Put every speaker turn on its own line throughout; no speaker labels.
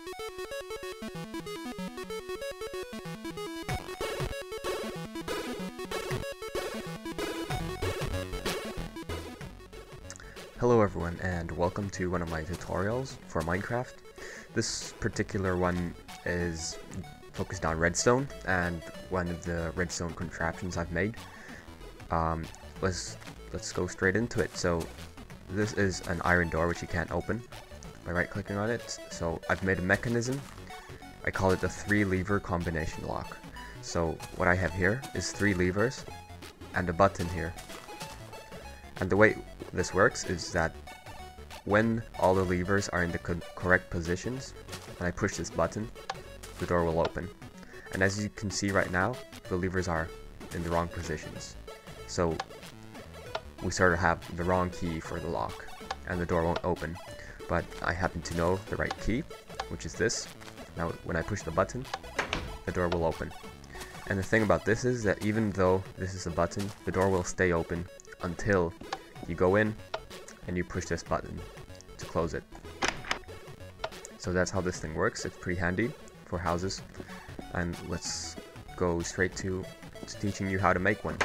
Hello everyone, and welcome to one of my tutorials for Minecraft. This particular one is focused on redstone, and one of the redstone contraptions I've made. Let's go straight into it. So this is an iron door which you can't open by right clicking on it. So I've made a mechanism. I call it the 3-lever combination lock. So what I have here is 3 levers and a button here. And the way this works is that when all the levers are in the correct positions, and I push this button, the door will open. And as you can see right now, the levers are in the wrong positions. So we sort of have the wrong key for the lock, and the door won't open. But I happen to know the right key, which is this. Now when I push the button, the door will open. And the thing about this is that even though this is a button, the door will stay open until you go in and you push this button to close it. So that's how this thing works. It's pretty handy for houses. And let's go straight to teaching you how to make one.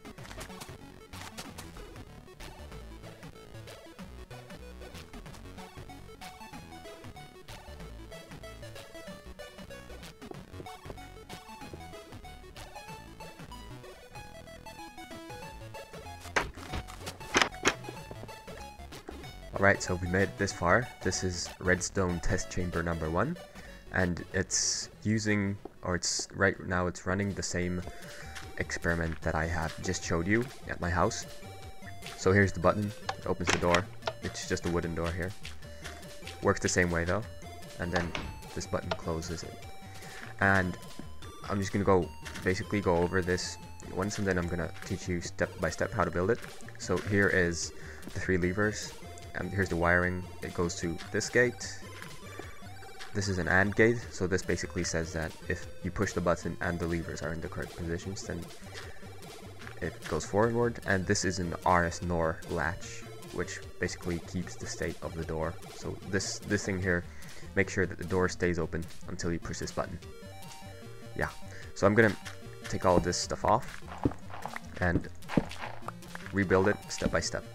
Alright, so we made it this far. This is Redstone test chamber number 1, and it's using, or it's right now it's running the same experiment that I have just showed you at my house. So here's the button, it opens the door. It's just a wooden door here. Works the same way though, and then this button closes it. And I'm just gonna basically go over this once, and then I'm gonna teach you step by step how to build it. So here is the 3 levers. And here's the wiring. It goes to this gate. This is an AND gate, so this basically says that if you push the button and the levers are in the correct positions, then it goes forward. And this is an RS NOR latch, which basically keeps the state of the door. So this thing here makes sure that the door stays open until you push this button. Yeah, so I'm gonna take all of this stuff off and rebuild it step by step.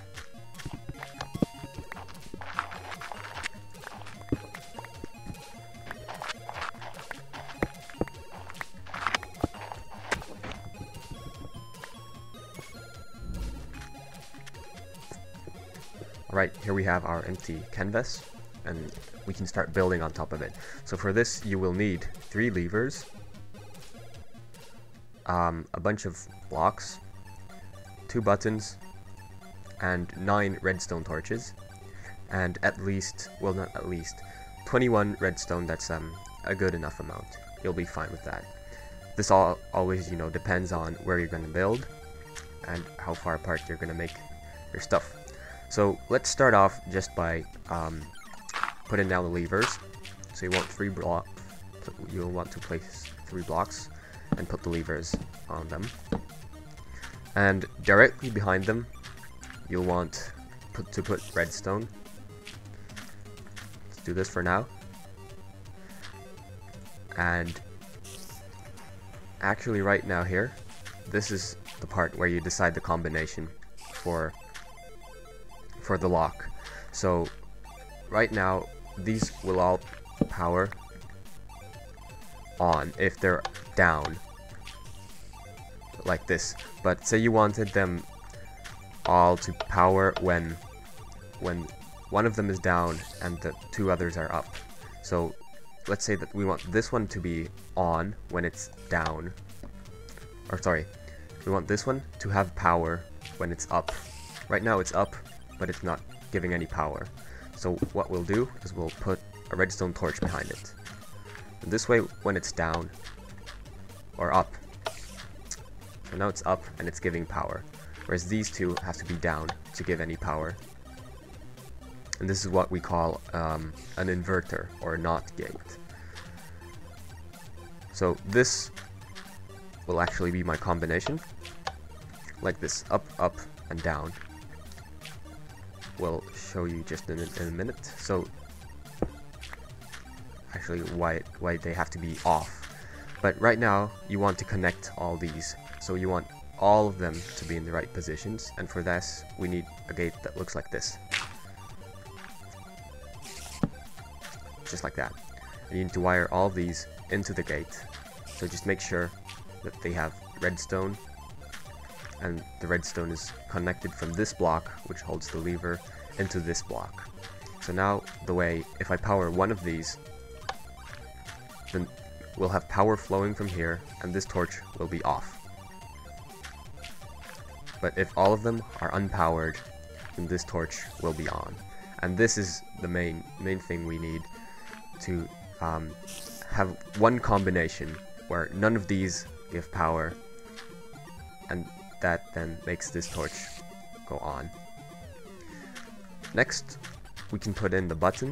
Right, here we have our empty canvas, and we can start building on top of it. So for this you will need 3 levers, a bunch of blocks, 2 buttons, and 9 redstone torches, and at least, well not at least, 21 redstone. That's a good enough amount. You'll be fine with that. This always, you know, depends on where you're going to build and how far apart you're going to make your stuff. So let's start off just by putting down the levers. So you'll want to place 3 blocks and put the levers on them. And directly behind them, you'll want to put redstone. Let's do this for now. And actually right now here, this is the part where you decide the combination for the lock. So right now these will all power on if they're down like this, but say you wanted them all to power when one of them is down and the 2 others are up. So let's say that we want this one to be on when it's down, or sorry, we want this one to have power when it's up. Right now it's up, but it's not giving any power. So what we'll do is we'll put a redstone torch behind it. And this way, when it's down or up, so now it's up and it's giving power, whereas these 2 have to be down to give any power. And this is what we call an inverter or a NOT gate. So this will actually be my combination, like this, up, up, and down. We'll show you just in a minute. So actually why they have to be off. But right now you want to connect all these, so you want all of them to be in the right positions, and for this we need a gate that looks like this, just like that. And you need to wire all of these into the gate, so just make sure that they have redstone, and the redstone is connected from this block, which holds the lever, into this block. So now the way, if I power one of these, then we'll have power flowing from here, and this torch will be off. But if all of them are unpowered, then this torch will be on. And this is the main thing we need to have one combination where none of these give power, and that then makes this torch go on. Next, we can put in the button,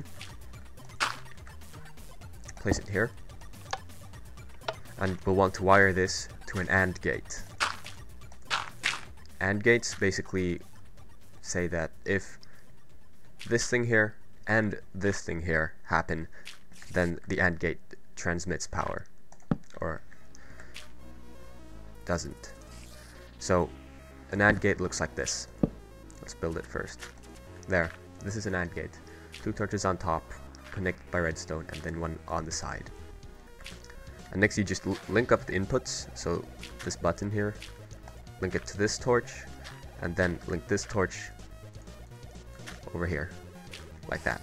place it here, and we'll want to wire this to an AND gate. AND gates basically say that if this thing here and this thing here happen, then the AND gate transmits power, or doesn't. So an AND gate looks like this. Let's build it first. There, this is an AND gate. 2 torches on top, connected by redstone, and then one on the side. And next you just link up the inputs, so this button here, link it to this torch, and then link this torch over here, like that.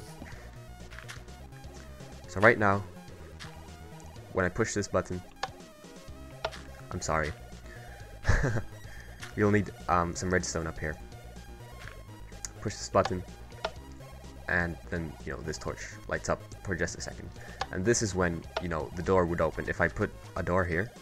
So right now, when I push this button, I'm sorry, you'll need some redstone up here. Push this button, and then, you know, this torch lights up for just a second. And this is when, you know, the door would open. If I put a door here,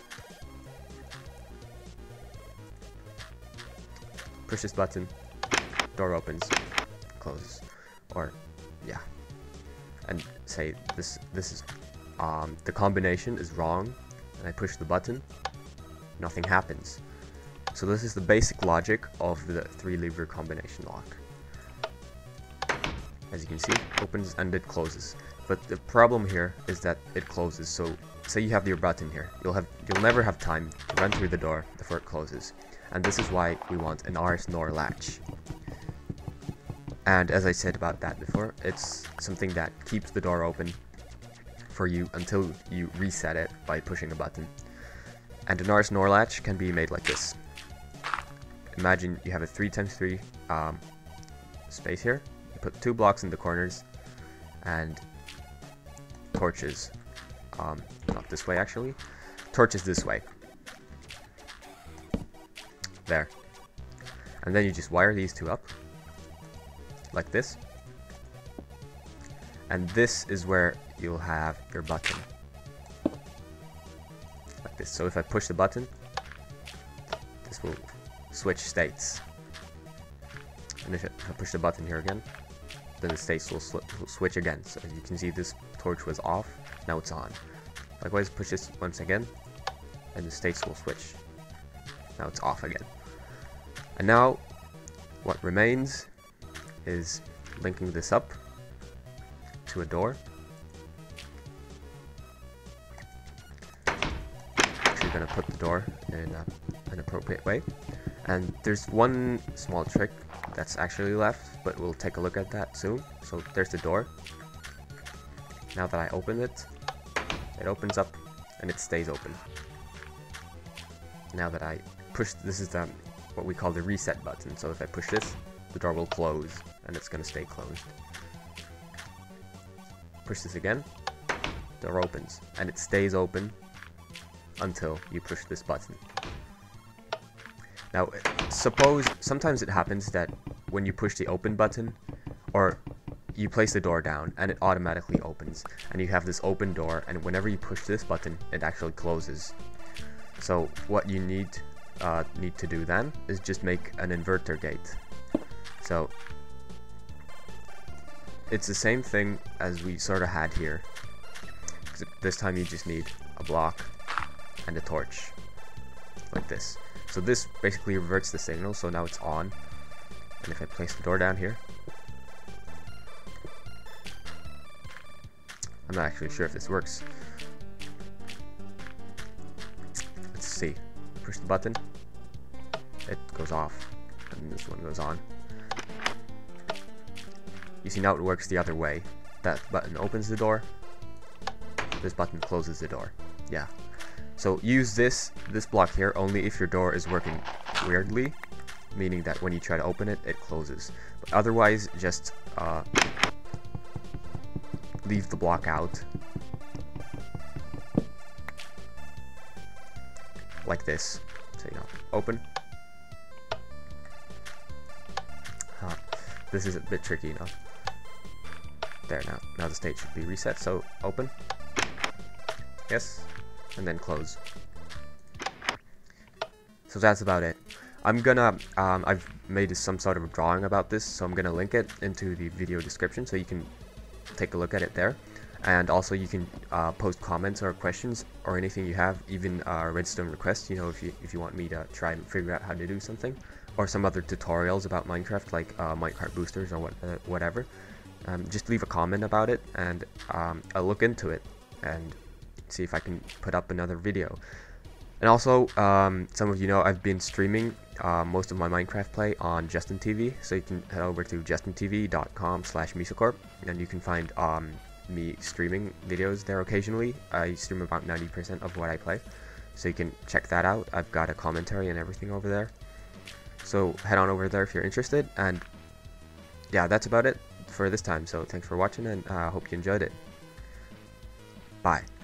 push this button, door opens, closes, or yeah. And say this is the combination is wrong, and I push the button, nothing happens. So this is the basic logic of the 3-lever combination lock. As you can see, opens and it closes. But the problem here is that it closes. So say you have your button here, you'll never have time to run through the door before it closes. And this is why we want an RS NOR latch. And as I said about that before, it's something that keeps the door open for you until you reset it by pushing a button. And an RS NOR latch can be made like this. Imagine you have a 3x3 space here. You put 2 blocks in the corners and torches, not this way actually, torches this way. There. And then you just wire these 2 up, like this. And this is where you'll have your button. Like this. So if I push the button, this will switch states. And if I push the button here again, then the states will switch again. So as you can see, this torch was off, now it's on. Likewise, push this once again, and the states will switch. Now it's off again. And now, what remains is linking this up to a door. Actually gonna put the door in an appropriate way. And there's one small trick that's actually left, but we'll take a look at that soon. So there's the door. Now that I open it, it opens up and it stays open. Now that I push, this is what we call the reset button. So if I push this, the door will close and it's going to stay closed. Push this again, door opens, and it stays open until you push this button. Now, suppose sometimes it happens that when you push the open button, or you place the door down and it automatically opens, and you have this open door, and whenever you push this button, it actually closes. So what you need to do then is just make an inverter gate. So it's the same thing as we sort of had here, except this time you just need a block and a torch, like this. So this basically reverts the signal, so now it's on. And if I place the door down here, I'm not actually sure if this works. Let's see. Push the button. It goes off. And this one goes on. You see now it works the other way. That button opens the door. This button closes the door. Yeah. So use this block here only if your door is working weirdly, meaning that when you try to open it, it closes. But otherwise, just leave the block out. Like this. So, you know, open. This is a bit tricky enough. There, now the state should be reset, so open. Yes, and then close. So that's about it. I'm gonna, I've made some sort of a drawing about this, so I'm gonna link it into the video description so you can take a look at it there. And also you can post comments or questions or anything you have, even redstone requests, you know, if you want me to try and figure out how to do something. Or some other tutorials about Minecraft, like minecart boosters or whatever. Just leave a comment about it, and I'll look into it and see if I can put up another video. And also, some of you know I've been streaming most of my Minecraft play on Justin TV, so you can head over to justintv.com/Misacorp, and you can find me streaming videos there occasionally. I stream about 90% of what I play, so you can check that out. I've got a commentary and everything over there. So head on over there if you're interested, and yeah, that's about it for this time. So thanks for watching, and I hope you enjoyed it. Bye.